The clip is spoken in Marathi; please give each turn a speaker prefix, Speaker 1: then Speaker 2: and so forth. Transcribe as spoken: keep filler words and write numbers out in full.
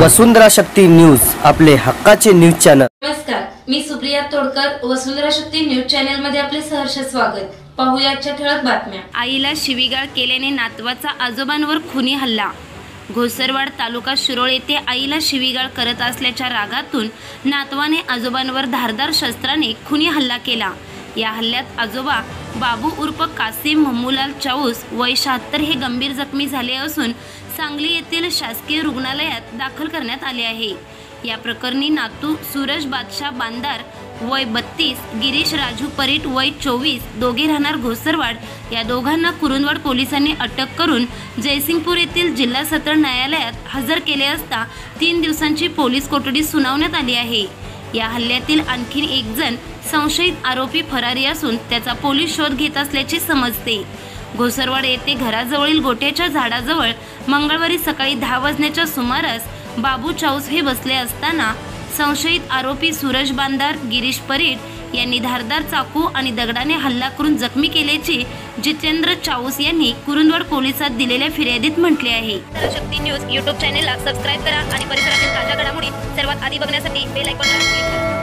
Speaker 1: वसुंधरा शक्ती न्यूज, आपले हक्काचे न्यूज चॅनल।
Speaker 2: नमस्कार, मी सुप्रिया तोडकर, वसुंधरा शक्ती न्यूज चॅनल मध्ये आपले सहर्ष स्वागत। पाहूया आजच्या ठळक बातम्या।
Speaker 3: आईला शिवीगाळ केल्याने नातवाचा आजोबांवर खुनी हल्ला। घोसरवाड तालुका शिरोळ येथे आईला शिवीगाळ करत असल्याच्या रागातून नातवाने आजोबांवर धारदार शस्त्राने खुनी हल्ला केला। या हल्ल्यात आजोबा बाबू उर्फ कासिम मम्मूलाल चाऊस वय शहात्तर हे गंभीर जखमी झाले असून सांगली येथील शासकीय रुग्णालयात दाखल करण्यात आले आहे। या प्रकरणी नातू सूरज बादशाह बांदार वय बत्तीस, गिरीश राजू परीट वय चोवीस, दोघे राहणार घोसरवाड या दोघांना कुरुंदवाड पोलिसांनी अटक करून जयसिंगपूर येथील जिल्हा सत्र न्यायालयात हजर केले असता तीन दिवसांची पोलीस कोठडी सुनावण्यात आली आहे। या हल्ल्यातील आणखी एक जण संशयित आरोपी फरारी असून त्याचा पोलीस शोध घेत असल्याचे समजते। घोसरवाड येथे घराजवळील गोट्याच्या झाडाजवळ मंगळवारी सकाळी दहा वाजण्याच्या सुमारास बाबू चाऊस हे बसले असताना संशयित आरोपी सूरज बांदार, गिरीश परीट यांनी धारदार चाकू आणि दगडाने हल्ला करून जखमी केल्याचे जितेंद्र चाऊस यांनी कुरुंदवाड पोलिसात दिलेल्या फिर्यादीत म्हटले आहे।
Speaker 4: शक्ती न्यूज यूट्यूब चॅनेलला सबस्क्राइब करा आणि परिसरातील ताज्या घडामोडी सर्वात आधी बघण्यासाठी बेल आयकॉनवर क्लिक करा।